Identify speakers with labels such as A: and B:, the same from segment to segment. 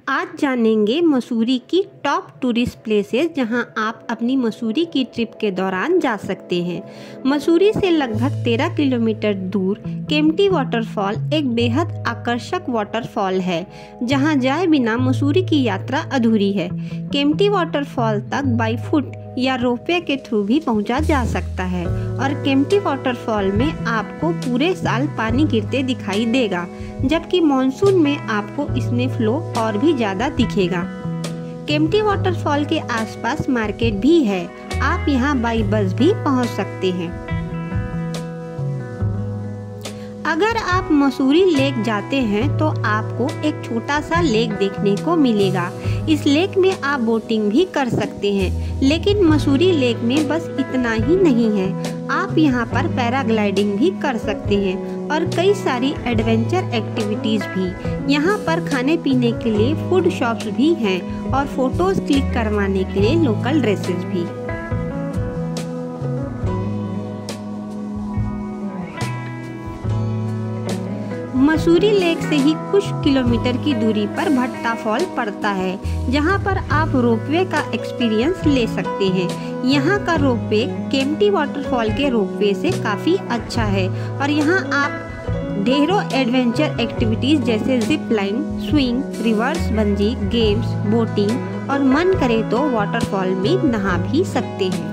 A: आज जानेंगे मसूरी की टॉप टूरिस्ट प्लेसेस जहां आप अपनी मसूरी की ट्रिप के दौरान जा सकते हैं। मसूरी से लगभग 13 किलोमीटर दूर केम्प्टी वाटरफॉल एक बेहद आकर्षक वाटरफॉल है जहां जाए बिना मसूरी की यात्रा अधूरी है। केम्प्टी वाटरफॉल तक बाई फुट या रोपवे के थ्रू भी पहुंचा जा सकता है और केम्प्टी वाटरफॉल में आपको पूरे साल पानी गिरते दिखाई देगा, जबकि मॉनसून में आपको इसमें फ्लो और भी ज़्यादा दिखेगा। केम्प्टी वाटरफॉल के आसपास मार्केट भी है, आप यहां बाई बस भी पहुंच सकते हैं। अगर आप मसूरी लेक जाते हैं तो आपको एक छोटा सा लेक देखने को मिलेगा। इस लेक में आप बोटिंग भी कर सकते हैं, लेकिन मसूरी लेक में बस इतना ही नहीं है, आप यहाँ पर पैराग्लाइडिंग भी कर सकते हैं और कई सारी एडवेंचर एक्टिविटीज़ भी। यहाँ पर खाने पीने के लिए फूड शॉप्स भी हैं और फोटोज़ क्लिक करवाने के लिए लोकल ड्रेसेस भी। मसूरी लेक से ही कुछ किलोमीटर की दूरी पर भट्टा फॉल पड़ता है, जहां पर आप रोपवे का एक्सपीरियंस ले सकते हैं। यहां का रोपवे केम्प्टी वाटरफॉल के रोपवे से काफ़ी अच्छा है और यहां आप ढेरों एडवेंचर एक्टिविटीज़ जैसे zip line, swing, reverse bungee, games, boating और मन करे तो वाटरफॉल में नहा भी सकते हैं।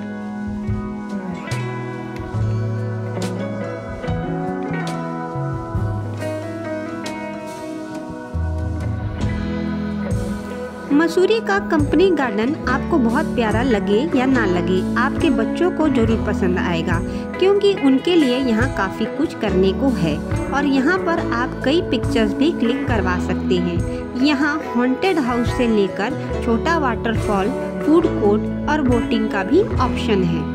A: मसूरी का कंपनी गार्डन आपको बहुत प्यारा लगे या ना लगे, आपके बच्चों को जरूर पसंद आएगा, क्योंकि उनके लिए यहाँ काफ़ी कुछ करने को है और यहाँ पर आप कई पिक्चर्स भी क्लिक करवा सकते हैं। यहाँ हॉन्टेड हाउस से लेकर छोटा वाटरफॉल, फूड कोर्ट और बोटिंग का भी ऑप्शन है।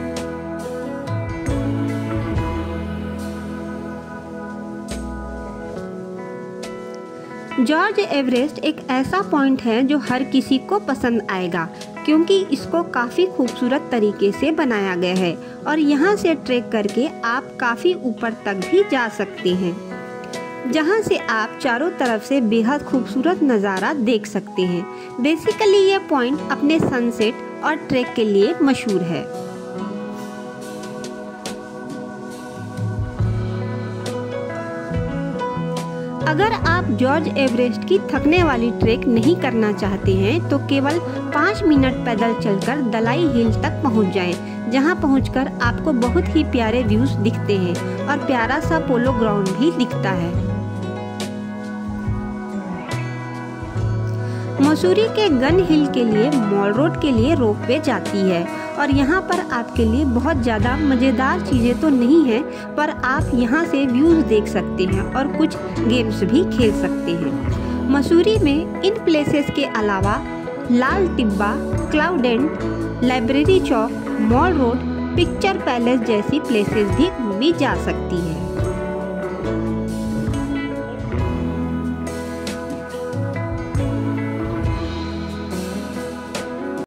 A: जॉर्ज एवरेस्ट एक ऐसा पॉइंट है जो हर किसी को पसंद आएगा, क्योंकि इसको काफ़ी खूबसूरत तरीके से बनाया गया है और यहाँ से ट्रैक करके आप काफ़ी ऊपर तक भी जा सकते हैं, जहाँ से आप चारों तरफ से बेहद खूबसूरत नज़ारा देख सकते हैं। बेसिकली ये पॉइंट अपने सनसेट और ट्रैक के लिए मशहूर है। अगर आप जॉर्ज एवरेस्ट की थकने वाली ट्रैक नहीं करना चाहते हैं तो केवल 5 मिनट पैदल चलकर दलाई हिल तक पहुंच जाएं, जहां पहुंचकर आपको बहुत ही प्यारे व्यूज दिखते हैं और प्यारा सा पोलो ग्राउंड भी दिखता है। मसूरी के गन हिल के लिए मॉल रोड के लिए रोपवे जाती है और यहाँ पर आपके लिए बहुत ज़्यादा मज़ेदार चीज़ें तो नहीं हैं, पर आप यहाँ से व्यूज़ देख सकते हैं और कुछ गेम्स भी खेल सकते हैं। मसूरी में इन प्लेसेस के अलावा Lal Tibba, Cloud End, Library Chowk, Mall Road, Picture Palace जैसी प्लेसेस भी घूमी जा सकती है।